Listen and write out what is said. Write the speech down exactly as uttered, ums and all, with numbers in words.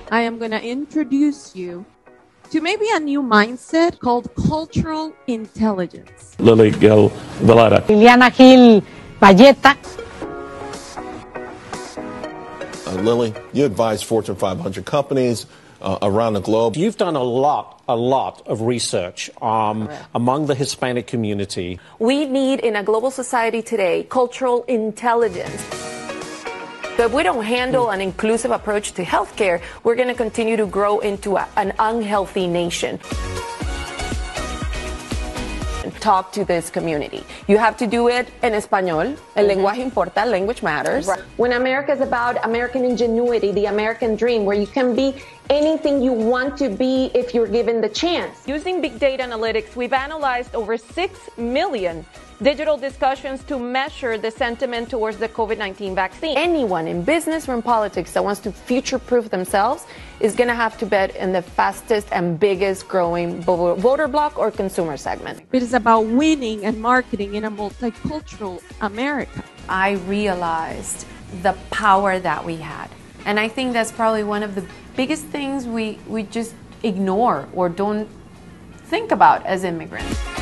I am going to introduce you to maybe a new mindset called cultural intelligence. Lili Gil Valletta. Lili Gil Valletta. Uh, Lili, you advise Fortune five hundred companies uh, around the globe. You've done a lot, a lot of research um, right. among the Hispanic community. We need, in a global society today, cultural intelligence. So if we don't handle an inclusive approach to healthcare, we're going to continue to grow into a, an unhealthy nation. Talk to this community. You have to do it in español. El mm-hmm. lenguaje importa, language matters. Right. When America is about American ingenuity, the American dream, where you can be anything you want to be if you're given the chance. Using big data analytics, we've analyzed over six million digital discussions to measure the sentiment towards the COVID nineteen vaccine. Anyone in business or in politics that wants to future-proof themselves is going to have to bet in the fastest and biggest growing voter bloc or consumer segment. It is about winning and marketing in a multicultural America. I realized the power that we had. And I think that's probably one of the biggest things we, we just ignore or don't think about as immigrants.